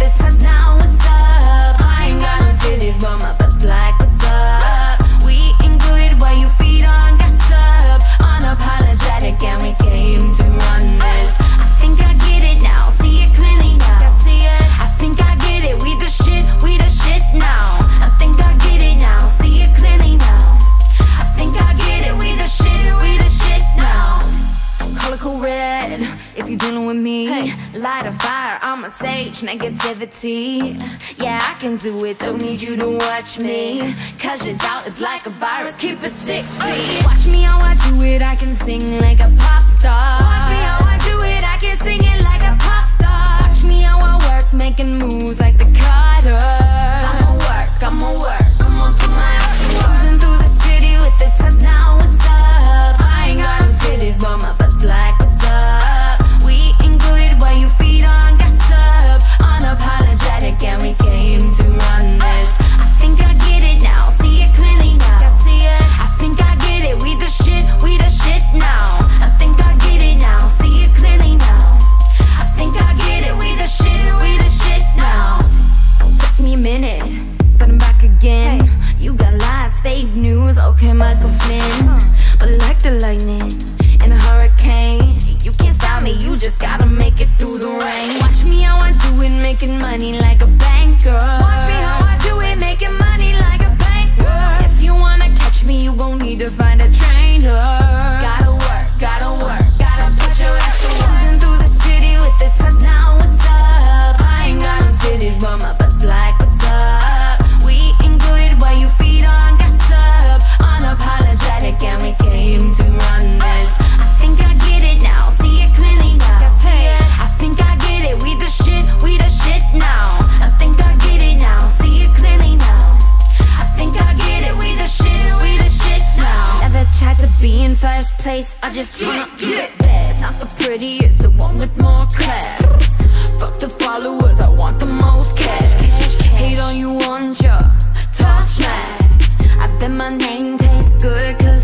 the top now, what's up? I ain't got no titties, but my butt's like, what's up? We eating good while you feed on gossip. Unapologetic and we came to run this. I think I get it now, see it clearly now. I see it, I think I get it, we the shit now. I think I get it now, see it clearly now. I think I get it, we the shit now. Color cool red, if you're dealing with me. Hey, light a fire, I'm a sage, negativity. Yeah, I can do it, don't need you to watch me. Cause your doubt is like a virus, keep it 6 feet. Watch me how I do it, I can sing like a pop star. Watch me how I do it, I can sing it like a pop star. Watch me how I work, making moves like the Carters. I'ma work, I'ma put my ass to work. Cruising through the city with the top now, what's up? I ain't got no titties, but my butt's like, what's up? We eating good while you feed on gossip. Unapologetic and we came to run this. I think I get it now, see it clearly now. I see it, I think I get it, we the shit now. I think I get it now, see it clearly now. I think I get it, we the shit now. Took me a minute, but I'm back again. Hey. You got lies, fake news, okay, Michael Flynn. But like the lightning in a hurricane, you can't stop me, you just gotta make it through the rain. Watch me how I do it, making money like a banker. Watch me how I do it, making money like a banker. If you wanna catch me, you gon' need to find a trainer. Gotta work, gotta put your ass to work. Cruising through the city with the top now, what's up? I ain't got no titties, but my butt's like, what's up? We eating good while you feed on gossip. Unapologetic and we came to run this. I think I get it now, see it clearly now. Hey, I think I get it, we the shit now. I think I get it now, see it clearly now. I think I get it, we the shit now. Never tried to be in first place, I just wanna get best. Not the prettiest, the one with more class. Fuck the followers, I want the most cash. Hate all you want, ya talk smack. I bet my name tastes good cause